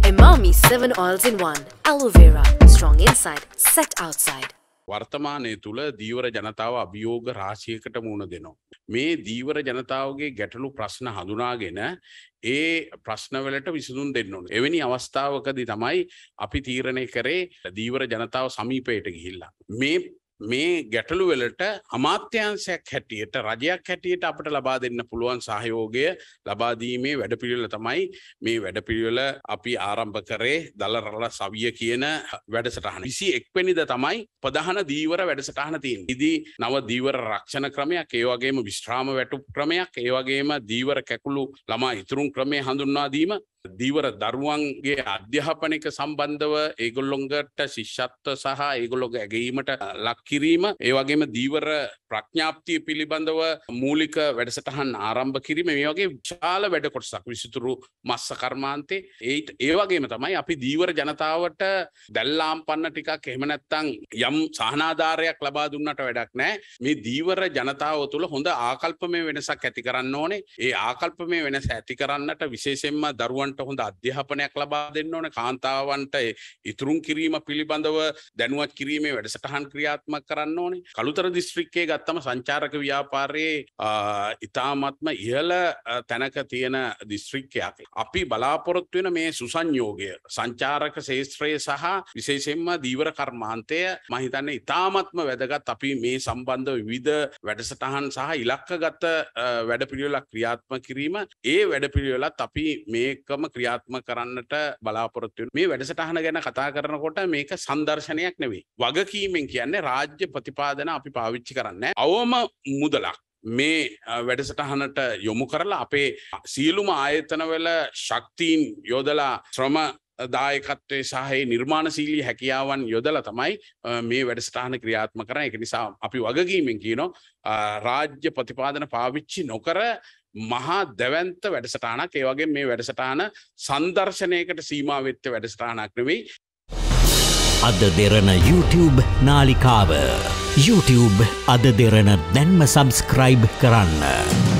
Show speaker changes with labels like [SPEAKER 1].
[SPEAKER 1] Emami 7 oils in 1. Aloe vera, strong inside, set outside.
[SPEAKER 2] වර්තමානයේ තුල දීවර ජනතාව අභියෝග රාශියකට මුහුණ දෙනවා. මේ දීවර ජනතාවගේ ගැටලු ප්‍රශ්න හඳුනාගෙන ඒ ප්‍රශ්න වලට විසඳුම් දෙන්න ඕනේ. එවැනි අවස්ථාවකදී තමයි අපි තීරණය කරේ දීවර ජනතාව සමීපයට ගිහිල්ලා මේ ගැටලු වලට අමාත්‍යාංශයක් හැටියට රජයක් හැටියට අපට ලබා දෙන්න පුළුවන් සහයෝගය ලබා දීමේ වැඩපිළිවෙල තමයි මේ වැඩපිළිවෙල අපි ආරම්භ කරේ දලරල සවිය කියන වැඩසටහන. 21 වෙනිදා තමයි ප්‍රධාන දීවර වැඩසටහන තියෙන්නේ. ඉදී නව දීවර රක්ෂණ ක්‍රමයක්, ඒ වගේම විශ්‍රාම වැටුප් ක්‍රමයක්, ඒ වගේම දීවර කැකුළු ළමා ඉතුරුම් ක්‍රමය හඳුන්වා දීම, දීවර දරුවන්ගේ අධ්‍යාපනික සම්බන්ධව ඒගොල්ලොන්ට ශිෂ්‍යත්ව සහ ඒගොල්ලොන්ගේ ඇගීමට ලක් කිරීම, ඒ වගේම දීවර ප්‍රඥාප්තිය පිළිබඳව මූලික වැඩසටහන් ආරම්භ කිරීම, මේ වගේ විශාල වැඩ කොටසක් විසිතුරු මස්ස කර්මාන්තේ ඒ වගේම තමයි අපි දීවර ජනතාවට දැල්ලාම් පන්න ටිකක් එහෙම නැත්නම් යම් සහනාධාරයක් ලබා දුන්නට වැඩක් නැහැ. මේ දීවර ජනතාව තුළ හොඳ ආකල්පමය වෙනසක් ඇති කරන්න ඕනේ. ඒ ආකල්පමය වෙනස ඇති කරන්නට විශේෂයෙන්ම දරුවන්ට හොඳ අධ්‍යාපනයක් ලබා දෙන්න ඕනේ. කාන්තාවන්ට ඉතුරුම් කිරීම පිළිබඳව දැනුවත් කිරීමේ වැඩසටහන් ක්‍රියාත්මක කරන්න ඕනේ. කළුතර දිස්ත්‍රික්කයේ ගත්තම සංචාරක ව්‍යාපාරයේ ඉතාමත්ම ඉහළ තැනක තියෙන දිස්ත්‍රික්කයක්. අපි බලාපොරොත්තු වෙන මේ සුසංයෝගය සංචාරක ශාස්ත්‍රයේ සහ විශේෂයෙන්ම දීවර කර්මාන්තය මම හිතන්නේ ඉතාමත්ම වැදගත්. අපි මේ සම්බන්ධ විවිධ වැඩසටහන් සහ ඉලක්කගත වැඩපිළිවෙලක් ක්‍රියාත්මක කිරීම, ඒ වැඩපිළිවෙලත් අපි මේකම ක්‍රියාත්මක කරන්නට බලාපොරොත්තු වෙනවා. මේ වැඩසටහන ගැන කතා කරනකොට මේක සංදර්ශනයක් නෙවෙයි. වගකීමෙන් කියන්නේ රාජ්‍ය ප්‍රතිපාදන අපි පාවිච්චි කරන්නේ අවම මුදලක් මේ වැඩසටහනට යොමු කරලා අපේ සියලුම ආයතනවල ශක්තියින් යොදලා ශ්‍රම දායකත්වයේ සහ නිර්මාණශීලී හැකියාවන් යොදලා තමයි මේ වැඩසටහන ක්‍රියාත්මක කරන්නේ. ඒක නිසා අපි වගකීමෙන් කියනවා රාජ්‍ය ප්‍රතිපාදන පාවිච්චි නොකර මහා දැවැන්ත වැඩසටහනක්, ඒ වගේ මේ වැඩසටහන සංදර්ශනයකට සීමා වෙච්ච වැඩසටහනක් නෙවෙයි.
[SPEAKER 3] අද දෙරණ YouTube නාලිකාව YouTube අද දෙරණ දැන්ම සබස්ක්‍රයිබ් කරන්න.